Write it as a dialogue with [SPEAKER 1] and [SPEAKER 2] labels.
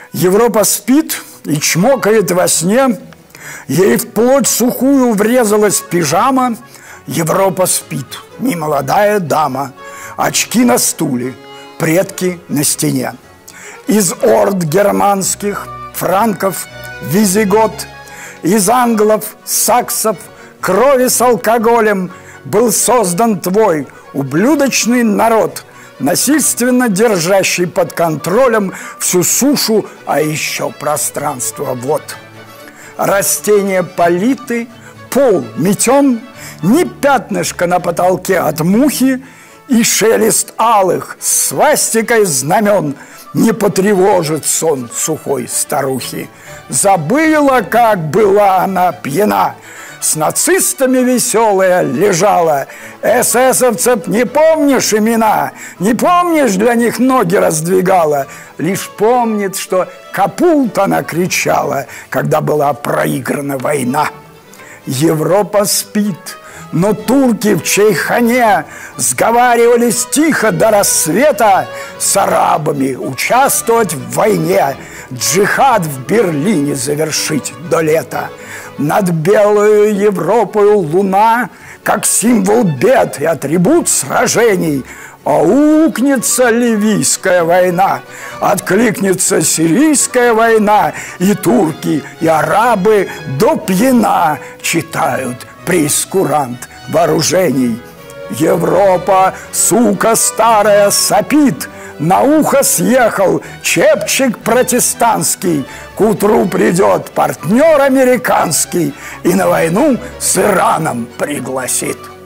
[SPEAKER 1] Европа спит и чмокает во сне, ей в плоть сухую врезалась пижама. Европа спит, немолодая дама, очки на стуле, предки на стене. Из орд германских, франков, визигот, из англов, саксов, крови с алкоголем был создан твой ублюдочный народ, насильственно держащий под контролем всю сушу, а еще пространство вод. Растения политы, пол метен, ни пятнышко на потолке от мухи, и шелест алых свастикой знамен не потревожит сон сухой старухи. Забыла, как была она пьяна, с нацистами веселая лежала. Эсэсовцев не помнишь имена, не помнишь, для них ноги раздвигала. Лишь помнит, что капут она кричала, когда была проиграна война. Европа спит, но турки в Чайхане сговаривались тихо до рассвета с арабами участвовать в войне, джихад в Берлине завершить до лета. Над белую Европою луна, как символ бед и атрибут сражений, аукнется ливийская война, откликнется сирийская война, и турки, и арабы до пьяна читают прейскурант вооружений. Европа, сука старая, сопит, на ухо съехал чепчик протестантский, к утру придет партнер американский и на войну с Ираном пригласит.